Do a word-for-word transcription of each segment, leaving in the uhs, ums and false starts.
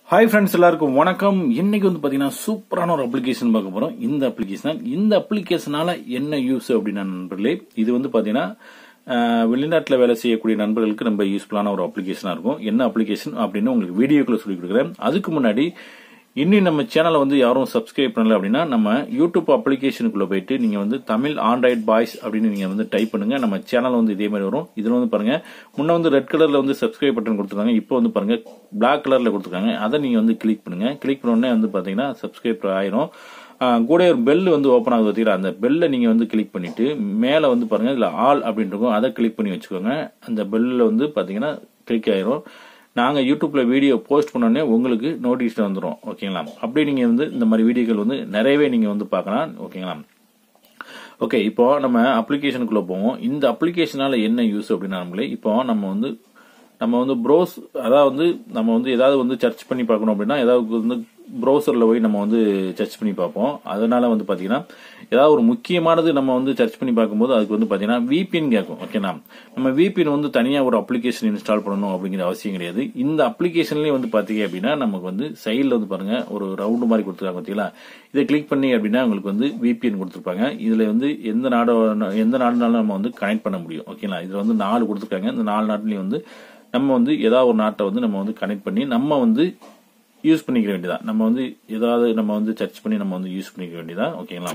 Hi friends, எல்லாருக்கும் வணக்கம். இன்னைக்கு வந்து பாத்தீங்கன்னா சூப்பரான ஒரு அப்ளிகேஷன் பார்க்க போறோம். இந்த அப்ளிகேஷன் இந்த அப்ளிகேஷனால என்ன யூஸ் அப்படின்னா நண்பர்களே, இது வந்து பாத்தீங்கன்னா வெளிநாட்டில் வேலை செய்யக்கூடிய நண்பர்களுக்கு ரொம்ப யூஸ்ஃபுல்லான ஒரு அப்ளிகேஷனா இருக்கும். என்ன அப்ளிகேஷன் அப்படின்னு உங்களுக்கு வீடியோக்குள்ள சொல்லி கொடுக்குறேன். அதுக்கு முன்னாடி இன்னும் நம்ம சேனலை வந்து யாரும் சப்ஸ்கிரைப் பண்ணல அப்படின்னா நம்ம யூடியூப் அப்ளிகேஷனுக்குள்ள போயிட்டு நீங்க வந்து தமிழ் ஆண்ட்ராய்ட் பாய்ஸ் அப்படின்னு நீங்க வந்து டைப் பண்ணுங்க. நம்ம சேனல் வந்து இதே மாதிரி வரும். இதுல வந்து பாருங்க, முன்ன வந்து ரெட் கலர்ல வந்து சப்ஸ்கிரைப் பட்டன் கொடுத்துருக்காங்க. இப்போ வந்து பாருங்க பிளாக் கலர்ல கொடுத்துருக்காங்க. அதை நீங்க வந்து கிளிக் பண்ணுங்க. கிளிக் பண்ண உடனே வந்து பாத்தீங்கன்னா சப்ஸ்கிரைப் ஆயிரும். கூட ஒரு பெல் வந்து ஓப்பன் ஆகுது பார்த்தீங்களா, அந்த பெல்லை நீங்க வந்து கிளிக் பண்ணிட்டு மேல வந்து பாருங்க இதுல ஆல் அப்படின்னு இருக்கும், அதை கிளிக் பண்ணி வச்சுக்கோங்க. அந்த பெல்ல வந்து பாத்தீங்கன்னா கிளிக் ஆயிரும். நாங்க யூடியூப்ல வீடியோ போஸ்ட் பண்ணோடனே உங்களுக்கு நோட்டிஃபிகேஷன் வந்துடும். ஓகேங்களா? அப்படியே நீங்க வந்து இந்த மாதிரி வீடியோக்கள் வந்து நிறையவே நீங்க வந்து பார்க்கலாம். ஓகேங்களா? ஓகே, இப்போ நம்ம அப்ளிகேஷனுக்குள்ள போவோம். இந்த அப்ளிகேஷனால என்ன யூஸ் அப்படின்னா, நம்மளே இப்போ நம்ம வந்து நம்ம வந்து ப்ரௌஸ் அதாவது நம்ம வந்து ஏதாவது வந்து சர்ச் பண்ணி பார்க்கணும் அப்படின்னா ஏதாவது வந்து ப்ரௌசர்ல போய் நம்ம வந்து சர்ச் பண்ணி பார்ப்போம். அதனால வந்து பாத்தீங்கன்னா ஏதாவது ஒரு முக்கியமானது நம்ம வந்து சர்ச் பண்ணி பார்க்கும்போது அதுக்கு வந்து பாத்தீங்கன்னா விபிஎன் கேட்கும். ஓகேனா, நம்ம விபிஎன் வந்து தனியா ஒரு அப்ளிகேஷன் இன்ஸ்டால் பண்ணணும் அப்படிங்கிற அவசியம் கிடையாது. இந்த அப்ளிகேஷன்லயே வந்து பாத்தீங்க அப்படின்னா நமக்கு வந்து சைட்ல வந்து பாருங்க ஒரு ரவுண்ட் மாதிரி கொடுத்துருக்காங்க பாத்தீங்களா, இதை கிளிக் பண்ணி அப்படின்னா உங்களுக்கு வந்து விபிஎன் கொடுத்துருப்பாங்க. இதுல வந்து எந்த நாடு எந்த நாடுனாலும் நம்ம வந்து கனெக்ட் பண்ண முடியும். ஓகேங்களா? இதுல வந்து நாலு கொடுத்துருக்காங்க. இந்த நாலு நாட்டுலயும் வந்து நம்ம வந்து ஏதாவது ஒரு நாட்டை வந்து நம்ம வந்து கனெக்ட் பண்ணி நம்ம வந்து யூஸ் பண்ணிக்க வேண்டியதா. நம்ம வந்து ஏதாவது நம்ம வந்து சர்ச் பண்ணி நம்ம வந்து யூஸ் பண்ணிக்க வேண்டியதா. ஓகேங்களா?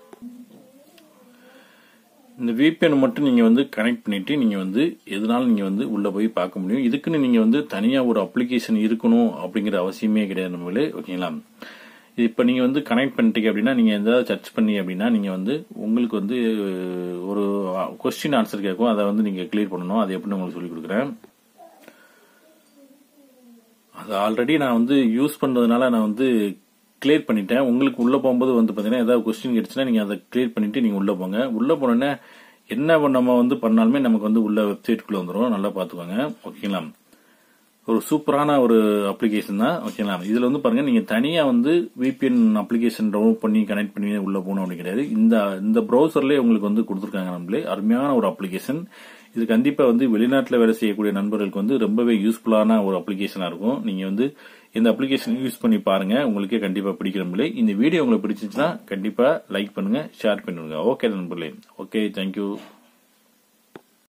இந்த விபிஎன் மட்டும் நீங்க வந்து கனெக்ட் பண்ணிட்டு நீங்க வந்து எதனாலும் நீங்க வந்து உள்ள போய் பார்க்க முடியும். இதுக்குன்னு நீங்க வந்து தனியா ஒரு அப்ளிகேஷன் இருக்கணும் அப்படிங்கிற அவசியமே கிடையாது நம்மளே. ஓகேங்களா? இப்ப நீங்க வந்து கனெக்ட் பண்ணிட்டீங்க அப்படின்னா நீங்க ஏதாவது சர்ச் பண்ணி அப்படின்னா நீங்க வந்து உங்களுக்கு வந்து ஒரு கொஸ்டின் ஆன்சர் கேட்கும். அதை வந்து நீங்க கிளியர் பண்ணணும். அதை எப்படி உங்களுக்கு சொல்லி கொடுக்குறேன். அது ஆல்ரெடி நான் வந்து யூஸ் பண்றதுனால நான் வந்து கிளியர் பண்ணிட்டேன். உங்களுக்கு உள்ள போகும்போது வந்து பாத்தீங்கன்னா ஏதாவது கொஸ்டின் கிடைச்சுன்னா நீங்க அதை கிளியர் பண்ணிட்டு நீங்க உள்ள போங்க. உள்ள போனோடனே என்ன நம்ம வந்து பண்ணாலுமே நமக்கு வந்து உள்ள வெப்சைட்டுக்குள்ள வந்துடும். நல்லா பாத்துக்கோங்க. ஓகேங்களா? ஒரு சூப்பரான ஒரு அப்ளிகேஷன் தான். ஓகேங்களா? இதுல வந்து பாருங்க, நீங்க தனியா வந்து விபிஎன் அப்ளிகேஷன் டவுன்லோட் பண்ணி கனெக்ட் பண்ணி உள்ள போகணும் அப்படி கிடையாது. இந்த இந்த ப்ரௌசர்லயே உங்களுக்கு வந்து கொடுத்துருக்காங்க. நம்மளே அருமையான ஒரு அப்ளிகேஷன். இது கண்டிப்பா வந்து வெளிநாட்டுல வேலை செய்யக்கூடிய நண்பர்களுக்கு வந்து ரொம்பவே யூஸ்ஃபுல்லான ஒரு அப்ளிகேஷனா இருக்கும். நீங்க வந்து இந்த அப்ளிகேஷன் யூஸ் பண்ணி பாருங்க. உங்களுக்கே கண்டிப்பா பிடிக்கிற நண்பர்களே. இந்த வீடியோ உங்களுக்கு பிடிச்சிருச்சுன்னா கண்டிப்பா லைக் பண்ணுங்க, ஷேர் பண்ணுங்க. ஓகே நண்பர்களே. Okay, thank you.